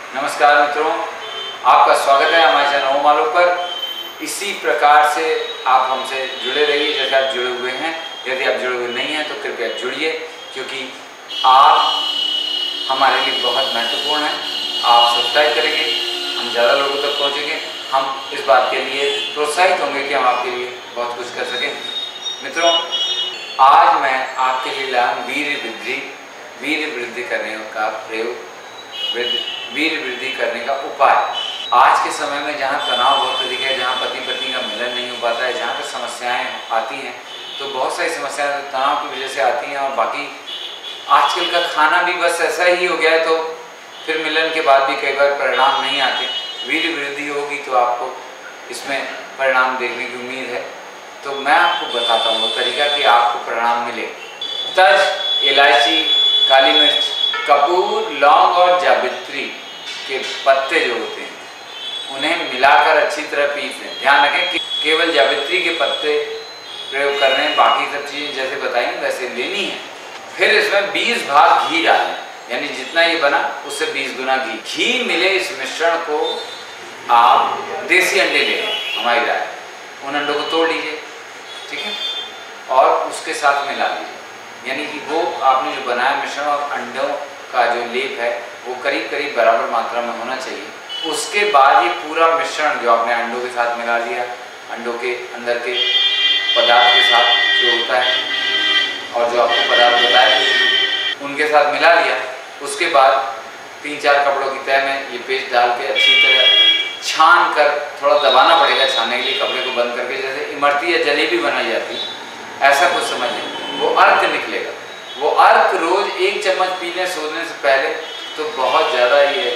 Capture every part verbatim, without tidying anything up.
नमस्कार मित्रों, आपका स्वागत है हमारे चैनल ओम आलोक पर। इसी प्रकार से आप हमसे जुड़े रहिए जैसे आप जुड़े हुए हैं। यदि आप जुड़े हुए नहीं हैं तो कृपया जुड़िए, क्योंकि आप हमारे लिए बहुत महत्वपूर्ण हैं। आप सब्सक्राइब करेंगे, हम ज़्यादा लोगों तक पहुँचेंगे। हम इस बात के लिए प्रोत्साहित होंगे कि हम आपके लिए बहुत कुछ कर सकें। मित्रों, आज मैं आपके लिए लाया हूँ वीर वृद्धि वीर वृद्धि करने का प्रयोग वीर वृद्धि करने का उपाय। आज के समय में जहाँ तनाव बहुत अधिक है, जहाँ पति पत्नी का मिलन नहीं हो पाता है, जहाँ पर समस्याएं आती हैं, तो बहुत सारी समस्याएं तनाव की वजह से आती हैं। और बाकी आजकल का खाना भी बस ऐसा ही हो गया है, तो फिर मिलन के बाद भी कई बार परिणाम नहीं आते। वीर वृद्धि होगी तो आपको इसमें परिणाम देखने की उम्मीद है। तो मैं आपको बताता हूँ वो तरीका कि आपको परिणाम मिले। तज, इलायची, काली मिर्च, कपूर, लौंग और जावित्री के पत्ते जो होते हैं उन्हें मिलाकर अच्छी तरह पीस लें। ध्यान रखें कि केवल जावित्री के पत्ते प्रयोग कर रहे हैं, बाकी सब चीज़ें जैसे बताई वैसे लेनी है। फिर इसमें बीस भाग घी डालें, यानी जितना ये बना उससे बीस गुना घी घी मिले। इस मिश्रण को आप देसी अंडे ले लें, हमारी राय, उन अंडों को तोड़ लीजिए, ठीक है, और उसके साथ मिला लीजिए। यानी कि वो आपने जो बनाया मिश्रण और अंडों का जो लेप है वो करीब करीब बराबर मात्रा में होना चाहिए। उसके बाद ये पूरा मिश्रण जो आपने अंडों के साथ मिला लिया, अंडों के अंदर के पदार्थ के साथ जो होता है और जो आपको पदार्थ बताया उनके साथ मिला लिया। उसके बाद तीन चार कपड़ों की तह में ये पेस्ट डाल के अच्छी तरह छान कर, थोड़ा दबाना पड़ेगा छानने के लिए, कपड़े को बंद करके, जैसे इमरती या जलेबी बनाई जाती है ऐसा कुछ समझ लें। वो अर्क निकलेगा। वो अर्क रोज एक चम्मच पीने सोने से पहले तो बहुत ज़्यादा ये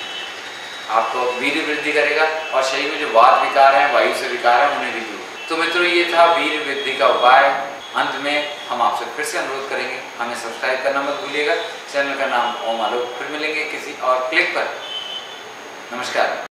आपको वीर वृद्धि करेगा और शरीर में जो वात विकार हैं, वायु से विकार हैं, उन्हें भी दूर। तो मित्रों, ये था वीर वृद्धि का उपाय। अंत में हम आपसे फिर से अनुरोध करेंगे, हमें सब्सक्राइब करना मत भूलिएगा। चैनल का नाम ओम आलोक। फिर मिलेंगे किसी और क्लिक पर। नमस्कार।